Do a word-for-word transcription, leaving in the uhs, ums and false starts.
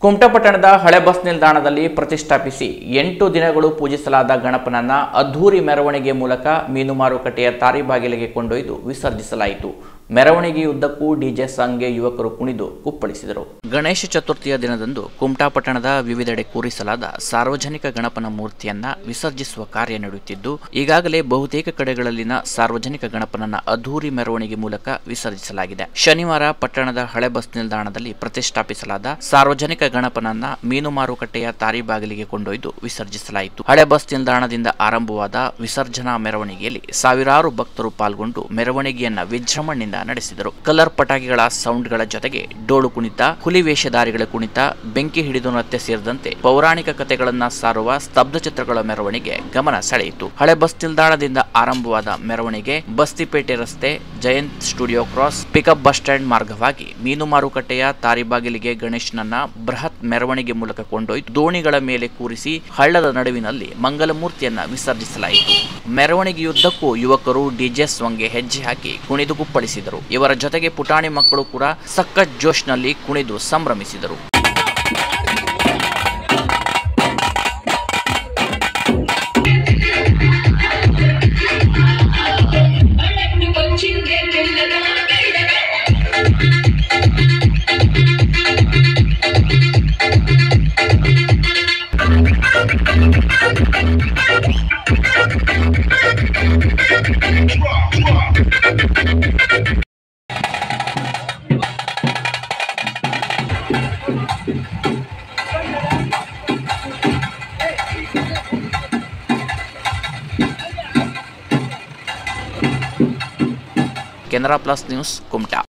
ಕುಮಟಾ ಪಟ್ಟಣದ ಹಳೆ ಬಸ್ ನಿಲ್ದಾಣದಲ್ಲಿ ಪ್ರತಿಷ್ಠಾಪಿಸಿ ಎಂಟು ದಿನಗಳು ಪೂಜಿಸಲಾದ ಗಣಪನನ್ನ ಅದ್ಧೂರಿ ಮೆರವಣಿಗೆ ಮೂಲಕ ಮೀನು ಮಾರುಕಟ್ಟೆಯ ತಾರಿಬಾಗಿಲಿಗೆ ಕೊಂಡೊಯ್ದು ವಿಸರ್ಜಿಸಲಾಯಿತು. ಮೆರವಣಿಗೆಯುದ್ದಕ್ಕೂ ಡಿಜೆ ಸಾಂಗ್ಗೆ ಯುವಕರು ಕುಣಿದು ಕುಪ್ಪಳಿಸಿದರು. ಗಣೇಶ ಚತುರ್ಥಿಯ ದಿನದಂದು ಕುಮಟಾ ಪಟ್ಟಣದ ವಿವಿಧೆಡೆ ಕೂರಿಸಲಾದ ಸಾರ್ವಜನಿಕ ಗಣಪನ ಮೂರ್ತಿಯನ್ನ ವಿಸರ್ಜಿಸುವ ಕಾರ್ಯ ನಡೆಯುತ್ತಿದ್ದು, ಈಗಾಗಲೇ ಬಹುತೇಕ ಕಡೆಗಳಲ್ಲಿನ ಸಾರ್ವಜನಿಕ ಗಣಪನನ್ನ ಅದ್ಧೂರಿ ಮೆರವಣಿಗೆ ಮೂಲಕ ವಿಸರ್ಜಿಸಲಾಗಿದೆ. ಶನಿವಾರ ಪಟ್ಟಣದ ಹಳೆ ಬಸ್ ನಿಲ್ದಾಣದಲ್ಲಿ ಪ್ರತಿಷ್ಠಾಪಿಸಲಾದ ಸಾರ್ವಜನಿಕ ಗಣಪನನ್ನ ಮೀನು ಮಾರುಕಟ್ಟೆಯ ತಾರಿಬಾಗಿಲಿಗೆ ಕೊಂಡೊಯ್ದು ವಿಸರ್ಜಿಸಲಾಯಿತು. ಹಳೆ ಬಸ್ ನಿಲ್ದಾಣದಿಂದ ಆರಂಭವಾದ ವಿಸರ್ಜನಾ ಮೆರವಣಿಗೆಯಲ್ಲಿ ಸಾವಿರಾರು ಭಕ್ತರು ಪಾಲ್ಗೊಂಡು ಮೆರವಣಿಗೆಯನ್ನ ವಿಜೃಂಭಣೆಯಿಂದ ನಡೆಸಿದರು. ಕಲರ್ ಪಟಾಕಿಗಳ ಸೌಂಡ್ಗಳ ಜೊತೆಗೆ ಡೋಳು ಕುಣಿತ, ಹುಲಿ ವೇಷಧಾರಿಗಳ ಕುಣಿತ, ಬೆಂಕಿ ಹಿಡಿದು ನೃತ್ಯ ಸೇರಿದಂತೆ ಪೌರಾಣಿಕ ಕಥೆಗಳನ್ನ ಸಾರುವ ಸ್ತಬ್ಧ ಚಿತ್ರಗಳ ಮೆರವಣಿಗೆ ಗಮನ ಸೆಳೆಯಿತು. ಹಳೆ ಬಸ್ ನಿಲ್ದಾಣದಿಂದ ಆರಂಭವಾದ ಮೆರವಣಿಗೆ ಬಸ್ತಿಪೇಟೆ ರಸ್ತೆ, Jayant studio cross, pickup bus stand ಮಾರ್ಗವಾಗಿ ಮೀನು ಮಾರುಕಟ್ಟೆಯ ತಾರಿಬಾಗಿಲಿಗೆ ಗಣೇಶನನ್ನ ಬೃಹತ್ ಮೆರವಣಿಗೆ ಮೂಲಕ ಕೊಂಡೊಯ್ದು ದೋಣಿಗಳ ಮೇಲೆ ಕೂರಿಸಿ ಹಳ್ಳದ ನಡುವಿನಲ್ಲಿ ಮಂಗಲಮೂರ್ತಿಯನ್ನ ವಿಸರ್ಜಿಸಲಾಯಿತು. ಮೆರವಣಿಗೆಯುದ್ದಕ್ಕೂ ಯುವಕರು ಡಿಜೆ ಸಾಂಗ್ಗೆ ಹೆಜ್ಜೆ ಹಾಕಿ ಕುಣಿದು ಕುಪ್ಪಳಿಸಿದರು. ಇವರ ಜೊತೆಗೆ ಪುಟಾಣಿ ಮಕ್ಕಳು ಕೂಡ ಸಖತ್ ಜೋಶ್ನಲ್ಲಿ ಕುಣಿದು ಸಂಭ್ರಮಿಸಿದರು. Canara plus news Kumta.